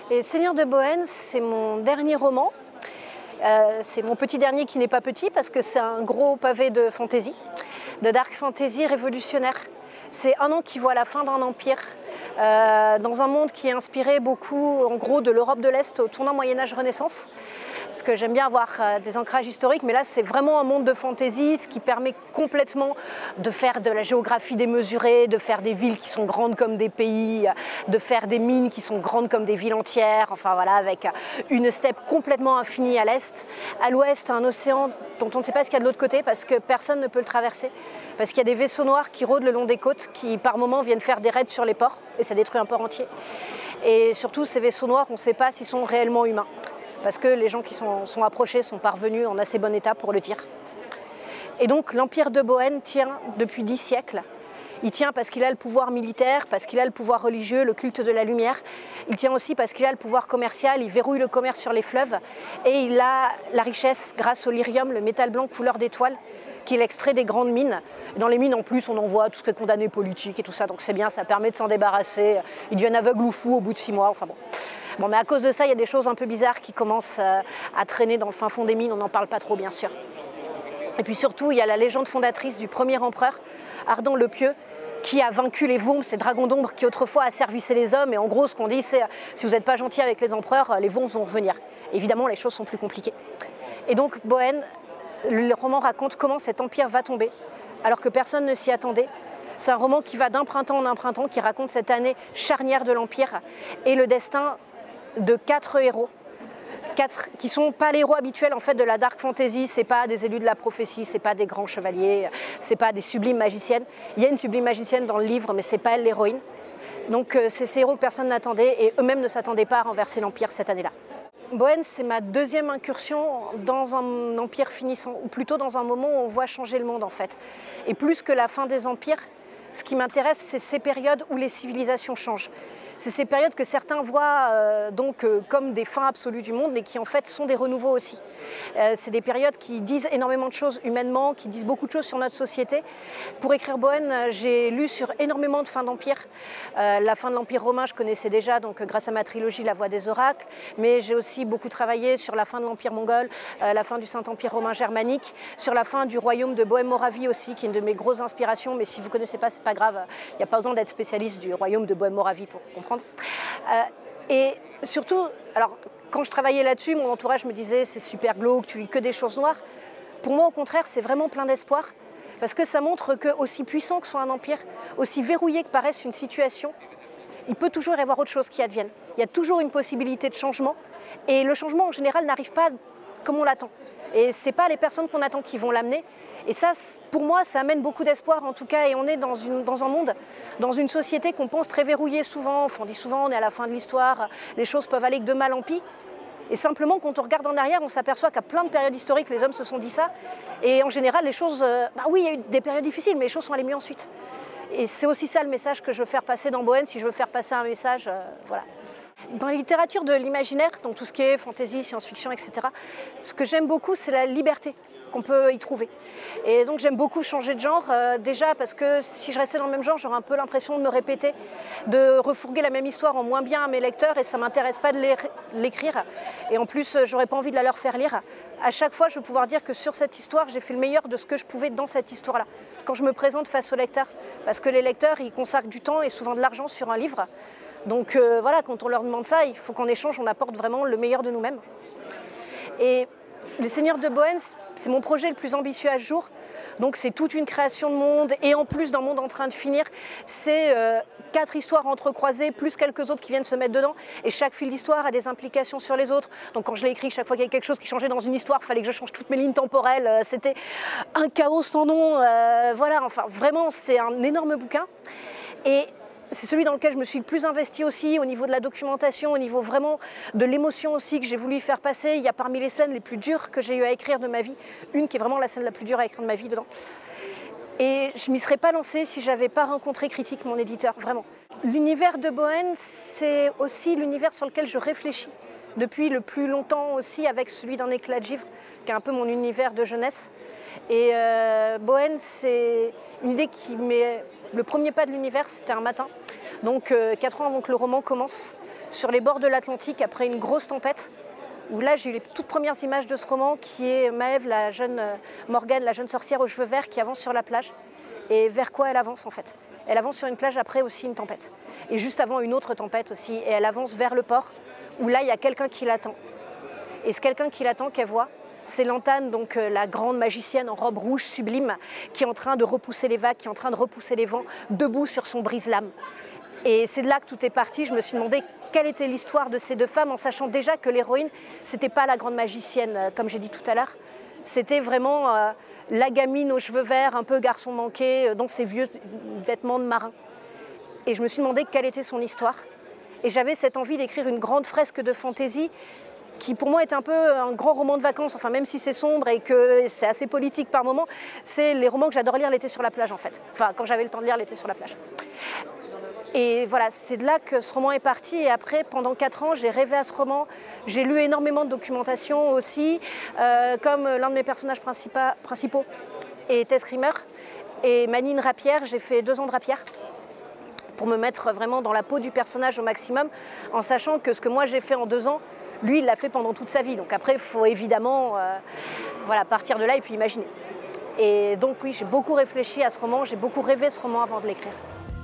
Et Seigneur de Bohême, c'est mon dernier roman. C'est mon petit dernier qui n'est pas petit parce que c'est un gros pavé de fantasy, de dark fantasy révolutionnaire. C'est un an qui voit la fin d'un empire dans un monde qui est inspiré beaucoup en gros de l'Europe de l'Est au tournant Moyen-Âge-Renaissance. Parce que j'aime bien avoir des ancrages historiques, mais là c'est vraiment un monde de fantasy, ce qui permet complètement de faire de la géographie démesurée, de faire des villes qui sont grandes comme des pays, de faire des mines qui sont grandes comme des villes entières, enfin voilà, avec une steppe complètement infinie à l'est. À l'ouest, un océan dont on ne sait pas ce qu'il y a de l'autre côté parce que personne ne peut le traverser, parce qu'il y a des vaisseaux noirs qui rôdent le long des côtes, qui par moments viennent faire des raids sur les ports, et ça détruit un port entier. Et surtout, ces vaisseaux noirs, on ne sait pas s'ils sont réellement humains, parce que les gens qui sont approchés sont parvenus en assez bon état pour le tir. Et donc l'Empire de Bohême tient depuis 10 siècles. Il tient parce qu'il a le pouvoir militaire, parce qu'il a le pouvoir religieux, le culte de la lumière. Il tient aussi parce qu'il a le pouvoir commercial, il verrouille le commerce sur les fleuves. Et il a la richesse grâce au lyrium, le métal blanc couleur d'étoile, qu'il extrait des grandes mines. Dans les mines, en plus, on en voit tout ce qui est condamné politique et tout ça. Donc c'est bien, ça permet de s'en débarrasser. Ils deviennent aveugles ou fous au bout de 6 mois, enfin bon. Bon, mais à cause de ça, il y a des choses un peu bizarres qui commencent à traîner dans le fin fond des mines. On n'en parle pas trop, bien sûr. Et puis surtout, il y a la légende fondatrice du premier empereur, Ardent le Pieux, qui a vaincu les Vaumes, ces dragons d'ombre qui autrefois asservissaient les hommes. Et en gros, ce qu'on dit, c'est si vous n'êtes pas gentil avec les empereurs, les Vaumes vont revenir. Évidemment, les choses sont plus compliquées. Et donc, Bohême, le roman raconte comment cet empire va tomber, alors que personne ne s'y attendait. C'est un roman qui va d'un printemps en un printemps, qui raconte cette année charnière de l'empire et le destin de 4 héros. 4 qui ne sont pas les héros habituels en fait de la dark fantasy, c'est pas des élus de la prophétie, c'est pas des grands chevaliers, c'est pas des sublimes magiciennes. Il y a une sublime magicienne dans le livre, mais c'est pas elle l'héroïne. Donc c'est ces héros que personne n'attendait et eux-mêmes ne s'attendaient pas à renverser l'empire cette année-là. Bohême, c'est ma deuxième incursion dans un empire finissant, ou plutôt dans un moment où on voit changer le monde en fait. Et plus que la fin des empires, ce qui m'intéresse, c'est ces périodes où les civilisations changent. C'est ces périodes que certains voient comme des fins absolues du monde, mais qui en fait sont des renouveaux aussi. C'est des périodes qui disent énormément de choses humainement, qui disent beaucoup de choses sur notre société. Pour écrire Bohême, j'ai lu sur énormément de fins d'empire. La fin de l'Empire romain, je connaissais déjà, donc grâce à ma trilogie La Voix des oracles, mais j'ai aussi beaucoup travaillé sur la fin de l'Empire mongol, la fin du Saint-Empire romain germanique, sur la fin du royaume de Bohême-Moravie aussi, qui est une de mes grosses inspirations, mais si vous ne connaissez pas, c'est pas grave, il n'y a pas besoin d'être spécialiste du royaume de Bohême-Moravie pour comprendre. Et surtout, alors quand je travaillais là-dessus, mon entourage me disait c'est super glauque, tu lis que des choses noires. Pour moi, au contraire, c'est vraiment plein d'espoir, parce que ça montre que aussi puissant que soit un empire, aussi verrouillé que paraisse une situation, il peut toujours y avoir autre chose qui advienne. Il y a toujours une possibilité de changement, et le changement en général n'arrive pas comme on l'attend. Et ce n'est pas les personnes qu'on attend qui vont l'amener. Et ça, pour moi, ça amène beaucoup d'espoir en tout cas. Et on est dans un monde, dans une société qu'on pense très verrouillée souvent. On dit souvent, on est à la fin de l'histoire, les choses peuvent aller que de mal en pis. Et simplement, quand on regarde en arrière, on s'aperçoit qu'à plein de périodes historiques, les hommes se sont dit ça. Et en général, les choses, oui, il y a eu des périodes difficiles, mais les choses sont allées mieux ensuite. Et c'est aussi ça le message que je veux faire passer dans Bohême, si je veux faire passer un message, voilà. Dans la littérature de l'imaginaire, donc tout ce qui est fantasy, science-fiction, etc., ce que j'aime beaucoup, c'est la liberté qu'on peut y trouver. Et donc j'aime beaucoup changer de genre, déjà parce que si je restais dans le même genre, j'aurais un peu l'impression de me répéter, de refourguer la même histoire en moins bien à mes lecteurs, et ça ne m'intéresse pas de l'écrire. Et en plus, j'aurais pas envie de la leur faire lire. À chaque fois, je vais pouvoir dire que sur cette histoire, j'ai fait le meilleur de ce que je pouvais dans cette histoire-là, quand je me présente face aux lecteurs. Parce que les lecteurs, ils consacrent du temps et souvent de l'argent sur un livre. Donc voilà, quand on leur demande ça, il faut qu'en échange, on apporte vraiment le meilleur de nous-mêmes. Et Les Seigneurs de Bohême, c'est mon projet le plus ambitieux à ce jour. Donc c'est toute une création de monde, et en plus d'un monde en train de finir, c'est 4 histoires entrecroisées, plus quelques autres qui viennent se mettre dedans, et chaque fil d'histoire a des implications sur les autres. Donc quand je l'ai écrit, chaque fois qu'il y avait quelque chose qui changeait dans une histoire, il fallait que je change toutes mes lignes temporelles, c'était un chaos sans nom, voilà, enfin vraiment c'est un énorme bouquin. Et c'est celui dans lequel je me suis le plus investie aussi, au niveau de la documentation, au niveau vraiment de l'émotion aussi que j'ai voulu faire passer. Il y a parmi les scènes les plus dures que j'ai eu à écrire de ma vie, une qui est vraiment la scène la plus dure à écrire de ma vie dedans. Et je ne m'y serais pas lancée si je n'avais pas rencontré Critique, mon éditeur, vraiment. L'univers de Bohême, c'est aussi l'univers sur lequel je réfléchis depuis le plus longtemps aussi, avec celui d'Un éclat de givre, qui est un peu mon univers de jeunesse. Et Bohême, c'est une idée qui met... Le premier pas de l'univers, c'était un matin. Donc 4 ans avant que le roman commence, sur les bords de l'Atlantique, après une grosse tempête, où là j'ai eu les toutes premières images de ce roman, qui est Maëve, la jeune Morgane, la jeune sorcière aux cheveux verts qui avance sur la plage. Et vers quoi elle avance en fait? Elle avance sur une plage après aussi une tempête. Et juste avant une autre tempête aussi. Et elle avance vers le port, où là il y a quelqu'un qui l'attend. Et ce quelqu'un qui l'attend, qu'elle voit, c'est Lantane, donc la grande magicienne en robe rouge sublime, qui est en train de repousser les vagues, qui est en train de repousser les vents, debout sur son brise-lames. Et c'est de là que tout est parti. Je me suis demandé quelle était l'histoire de ces deux femmes, en sachant déjà que l'héroïne, c'était pas la grande magicienne, comme j'ai dit tout à l'heure. C'était vraiment la gamine aux cheveux verts, un peu garçon manqué, dans ses vieux vêtements de marin. Et je me suis demandé quelle était son histoire. Et j'avais cette envie d'écrire une grande fresque de fantaisie qui pour moi est un peu un grand roman de vacances, enfin même si c'est sombre et que c'est assez politique par moments, c'est les romans que j'adore lire l'été sur la plage en fait. Enfin quand j'avais le temps de lire l'été sur la plage. Et voilà, c'est de là que ce roman est parti. Et après, pendant 4 ans, j'ai rêvé à ce roman. J'ai lu énormément de documentation aussi, comme l'un de mes personnages principaux est Tess Creamer. Et Manine Rapière, j'ai fait 2 ans de rapière pour me mettre vraiment dans la peau du personnage au maximum, en sachant que ce que moi j'ai fait en 2 ans, lui, il l'a fait pendant toute sa vie. Donc après, il faut évidemment voilà, partir de là et puis imaginer. Et donc oui, j'ai beaucoup réfléchi à ce roman, j'ai beaucoup rêvé ce roman avant de l'écrire.